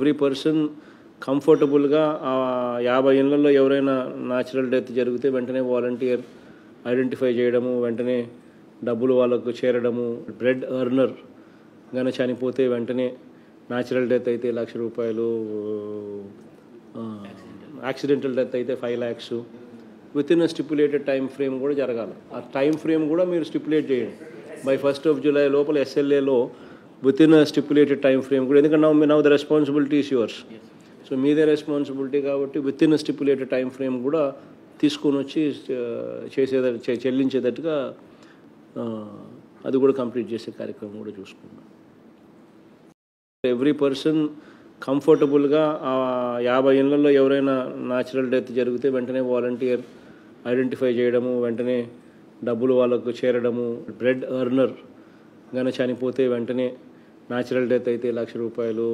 Every person కంఫర్టబుల్గా 50 ఇళ్లలో ఎవరైనా న్యాచురల్ డెత్ జరిగితే వెంటనే వాలంటీర్ ఐడెంటిఫై చేయడము, వెంటనే డబ్బులు వాళ్ళకు చేరడము, బ్రెడ్ ఎర్నర్ గానే చనిపోతే వెంటనే న్యాచురల్ డెత్ అయితే 1 లక్ష రూపాయలు, యాక్సిడెంటల్ డెత్ అయితే 5 lakhs within stipulated time frame కూడా జరగాలి. ఆ టైం ఫ్రేమ్ కూడా మీరు స్టిపులేట్ చేయండి. బై 1st of July లోపల SLAలో within stipulated time frame కూడా, ఎందుకంటే now the responsibility is yours. So మీదే రెస్పాన్సిబిలిటీ కాబట్టి within stipulated time frame కూడా తీసుకొని వచ్చి చెల్లించేటట్టుగా అది కూడా కంప్లీట్ చేసే కార్యక్రమం కూడా చూసుకున్నాం. ఎవ్రీ పర్సన్ కంఫర్టబుల్గా 50 ఇళ్లలో ఎవరైనా న్యాచురల్ డెత్ జరిగితే వెంటనే వాలంటీర్ ఐడెంటిఫై చేయడము, వెంటనే డబ్బులు వాళ్ళకు చేరడము, బ్రెడ్ ఎర్నర్ గానే చనిపోతే వెంటనే న్యాచురల్ డెత్ అయితే 1 లక్ష రూపాయలు,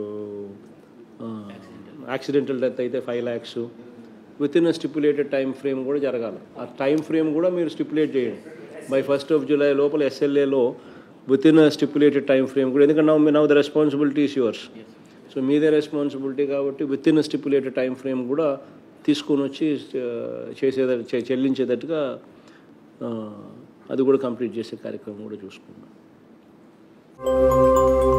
యాక్సిడెంటల్ డెత్ అయితే 5 lakhs within stipulated time frame కూడా జరగాలి. ఆ టైం ఫ్రేమ్ కూడా మీరు స్టిపులేట్ చేయండి. బై 1st of July లోపల SLAలో within stipulated time frame కూడా, ఎందుకంటే now the responsibility is yours. So మీదే రెస్పాన్సిబిలిటీ కాబట్టి within stipulated time frame కూడా తీసుకొని వచ్చి చెల్లించేటట్టుగా అది కూడా కంప్లీట్ చేసే కార్యక్రమం కూడా చూసుకున్నాం.